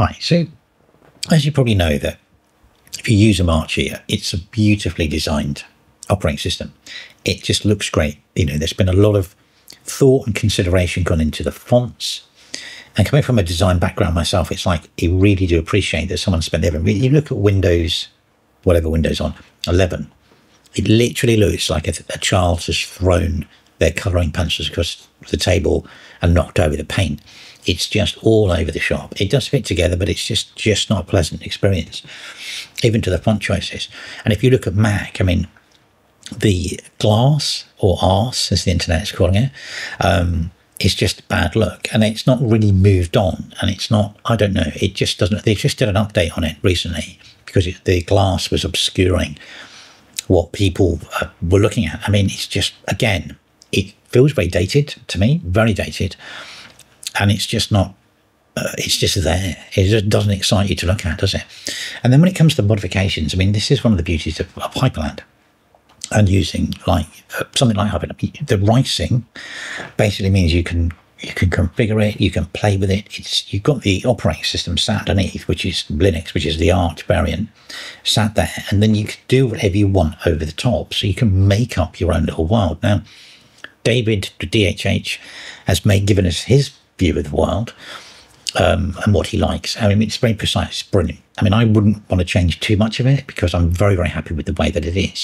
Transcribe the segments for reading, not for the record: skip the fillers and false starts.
Hi, so as you probably know that if you use Omarchy, it's a beautifully designed operating system. It just looks great. You know, there's been a lot of thought and consideration gone into the fonts. And coming from a design background myself, it's like, you really do appreciate that someone spent their, you look at Windows, whatever Windows on, 11, it literally looks like a child has thrown their colouring pencils across the table and knocked over the paint. It's just all over the shop. It does fit together, but it's just not a pleasant experience, even to the font choices. And if you look at Mac, I mean, the glass, or arse, as the internet is calling it, is just a bad look, and it's not really moved on, and it's not, I don't know, it just doesn't, they just did an update on it recently because the glass was obscuring what people were looking at. I mean, it's just, again, it feels very dated to me, very dated, and it's just not, it's just there. It just doesn't excite you to look at, does it? And then when it comes to modifications, I mean, this is one of the beauties of Hyprland. And using like something like Hyprland, the writing basically means you can configure it, you can play with it. You've got the operating system sat underneath, which is Linux, which is the Arch variant, sat there, and then you can do whatever you want over the top. So you can make up your own little world. Now, David DHH has given us his view of the world and what he likes. I mean, it's very precise, it's brilliant. I mean, I wouldn't want to change too much of it because I'm very, very happy with the way that it is.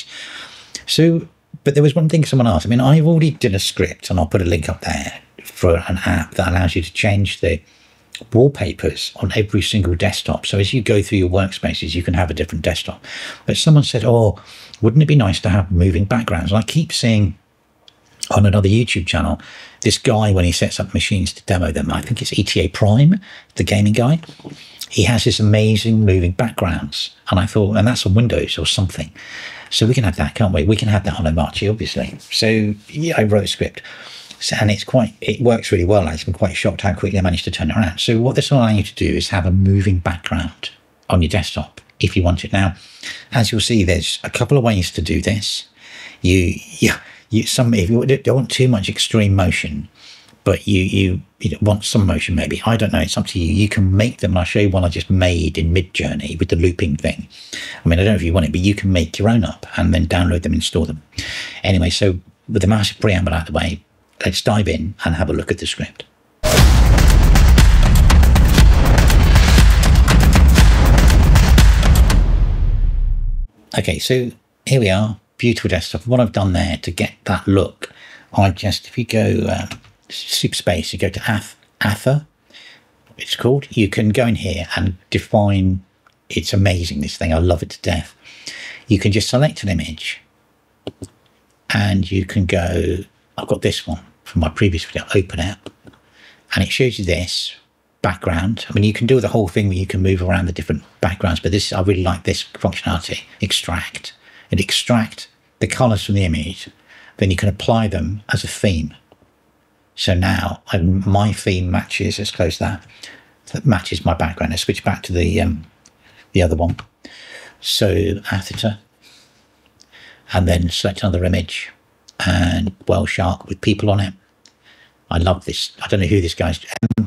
So, but there was one thing someone asked. I mean, I've already did a script, and I'll put a link up there for an app that allows you to change the wallpapers on every single desktop. So as you go through your workspaces, you can have a different desktop. But someone said, oh, wouldn't it be nice to have moving backgrounds? And I keep seeing on another YouTube channel, this guy, when he sets up machines to demo them, I think it's ETA Prime, the gaming guy, he has this amazing moving backgrounds. And I thought, and that's on Windows or something. So we can have that, can't we? We can have that on Omarchy, obviously. So yeah, I wrote a script, and it works really well. I've been quite shocked how quickly I managed to turn it around. So what this will allow you to do is have a moving background on your desktop if you want it. Now, as you'll see, there's a couple of ways to do this. If you don't want too much extreme motion, but you want some motion, maybe. I don't know. It's up to you. You can make them. I'll show you one I just made in MIDIJOURY with the looping thing. I mean, I don't know if you want it, but you can make your own up and then download them and store them. Anyway, so with the massive preamble out of the way, let's dive in and have a look at the script. Okay, so here we are. Beautiful desktop. What I've done there to get that look, if you go super space, you go to Athura, it's called. You can go in here and define. It's amazing, this thing. I love it to death. You can just select an image, and you can go. I've got this one from my previous video. Open it, and it shows you this background. I mean, you can do the whole thing where you can move around the different backgrounds, but I really like this functionality. Extract. It extracts the colors from the image, then you can apply them as a theme. So now my theme matches, let's close that matches my background. Let's switch back to the other one. So Athura, and then select another image, and Whale Shark with people on it. I love this. I don't know who this guy's,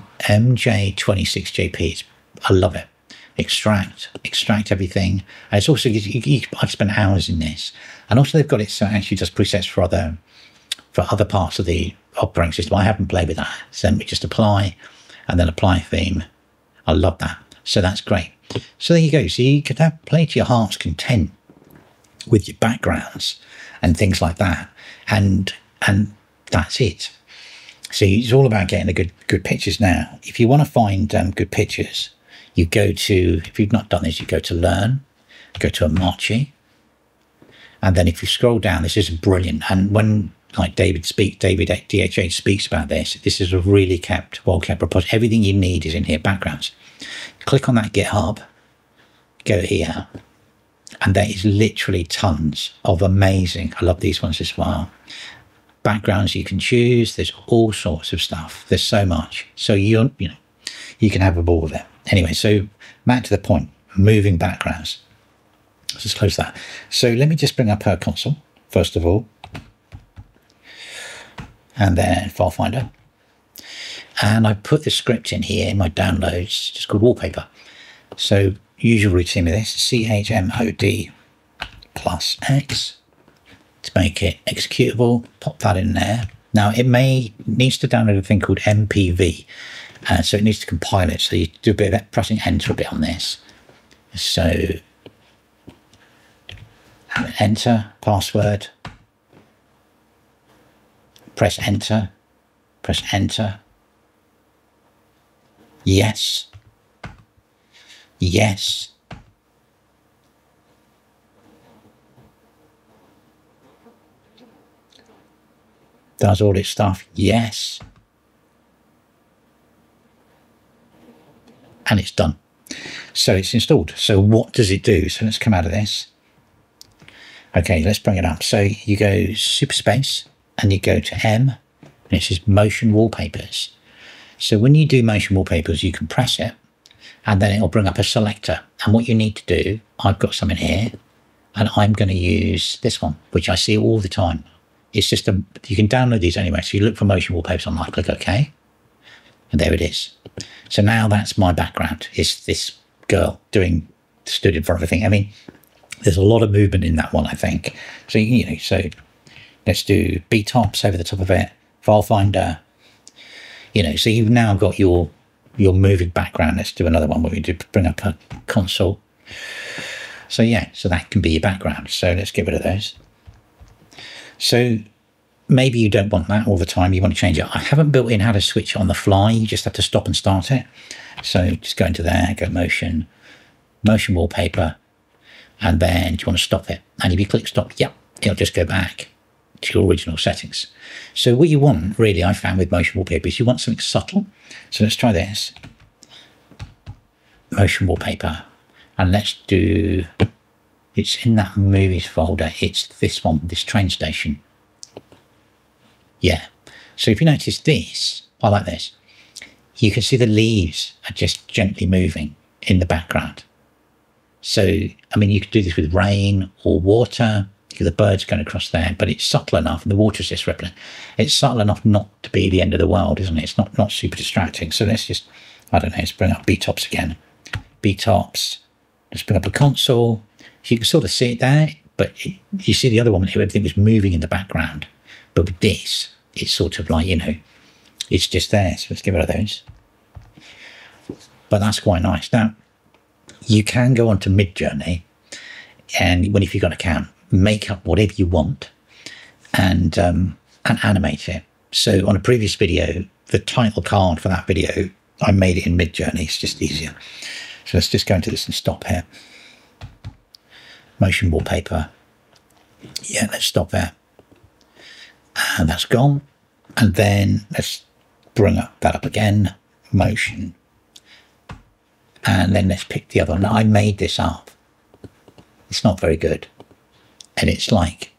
MJ26JP. I love it. Extract everything. And it's also, I spent hours in this, and also they've got it so it actually does presets for other parts of the operating system. I haven't played with that, so we just apply and then apply theme. I love that. So that's great. So there you go. So you could play to your heart's content with your backgrounds and things like that, and that's it. So it's all about getting the good pictures. Now, if you want to find good pictures, you go to, if you've not done this, you go to Learn, go to Omarchy, and then if you scroll down, this is brilliant. And when, like David DHH speaks about this, this is a really well-kept repository. Everything you need is in here, backgrounds. Click on that GitHub, go here, and there is literally tons of amazing, I love these ones as well, backgrounds you can choose. There's all sorts of stuff. There's so much. So you can have a ball with it. Anyway, so back to the point, moving backgrounds. Let's just close that. So let me just bring up her console, first of all, and then File Finder. And I put the script in here in my downloads, just called Wallpaper. So usual routine with this, chmod +X to make it executable. Pop that in there. Now it needs to download a thing called MPV, so it needs to compile it. So you do a bit of pressing enter a bit on this. So enter, password, press enter, yes, yes, does all its stuff, yes, and it's done. So it's installed. So what does it do? So let's come out of this. Okay, let's bring it up. So you go super space and you go to M, and it says Motion Wallpapers. So when you do Motion Wallpapers, you can press it and then it'll bring up a selector. And what you need to do, I've got some in here and I'm going to use this one, which I see all the time. It's just you can download these anyway. So you look for Motion Wallpapers online, click OK, and there it is. So now that's my background. It's this girl stood in front of everything. I mean, there's a lot of movement in that one, I think. So, so let's do B-tops over the top of it, file finder, so you've now got your moving background. Let's do another one where we do bring up a console. So yeah, so that can be your background. So let's get rid of those. So maybe you don't want that all the time. You want to change it. I haven't built in how to switch it on the fly. You just have to stop and start it. So just go into there, go Motion Wallpaper, and then do you want to stop it? And if you click stop, yep, it'll just go back to your original settings. So what you want, really, I found with Motion Wallpaper is you want something subtle. So let's try this. Motion Wallpaper. And let's do, it's in that movies folder. It's this one, this train station. Yeah. So if you notice this, I like this. You can see the leaves are just gently moving in the background. So, I mean, you could do this with rain or water. The birds going across there, but it's subtle enough, and the water's just rippling. It's subtle enough not to be the end of the world, isn't it? It's not super distracting. So let's just, I don't know, let's bring up B-tops again. B-tops, let's bring up a console. So you can sort of see it there, but you see the other one, everything was moving in the background. But with this, it's sort of like, it's just there. So let's get rid of those. But that's quite nice. Now, you can go onto MIDIJOURY, and if you've got an account, make up whatever you want and animate it. So on a previous video, the title card for that video, I made it in MIDIJOURY. It's just easier. So let's just go into this and stop here. Motion Wallpaper. Yeah, let's stop there. And that's gone. And then let's bring that up again. Motion. And then let's pick the other one. I made this up. It's not very good. And it's like,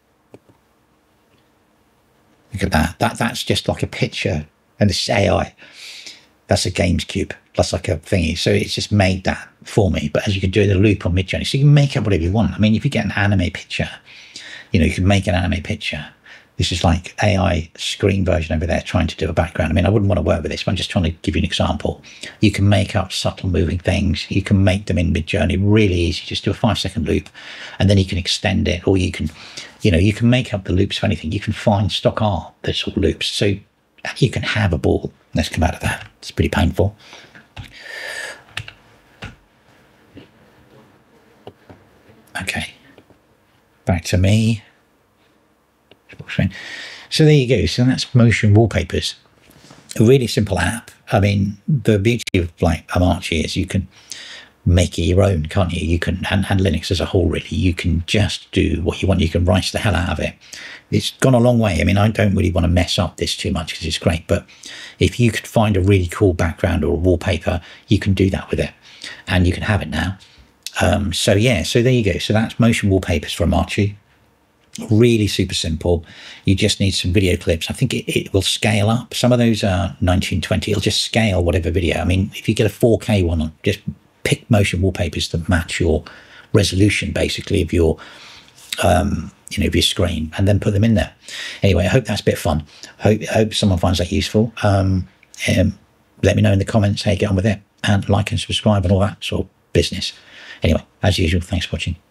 look at that. That's just like a picture, and this AI. That's a games cube. That's like a thingy. So it's just made that for me. But as you can do the loop on MIDIJOURY, so you can make up whatever you want. I mean, if you get an anime picture, you can make an anime picture. This is like AI screen version over there trying to do a background. I mean, I wouldn't want to work with this, but I'm just trying to give you an example. You can make up subtle moving things. You can make them in MIDIJOURY really easy. Just do a 5-second loop, and then you can extend it, or you can, you can make up the loops for anything. You can find stock art that's all loops. So you can have a ball. Let's come out of that. It's pretty painful. Okay. Back to me. So there you go. So that's Motion Wallpapers. A really simple app. I mean, the beauty of like Omarchy is you can make it your own, can't you? You can, and Linux as a whole, really, you can just do what you want. You can write the hell out of it. It's gone a long way. I mean, I don't really want to mess up this too much because it's great, but if you could find a really cool background or a wallpaper, you can do that with it, and you can have it now. So yeah, so there you go. So that's Motion Wallpapers from Omarchy. Really super simple. You just need some video clips. I think it will scale up. Some of those are 1920. It'll just scale whatever video. I mean, if you get a 4K one, just pick Motion Wallpapers to match your resolution, basically, of your of your screen, and then put them in there. Anyway, I hope that's a bit fun. I hope someone finds that useful. let me know in the comments how you get on with it, and like and subscribe and all that sort of business. Anyway, as usual, thanks for watching.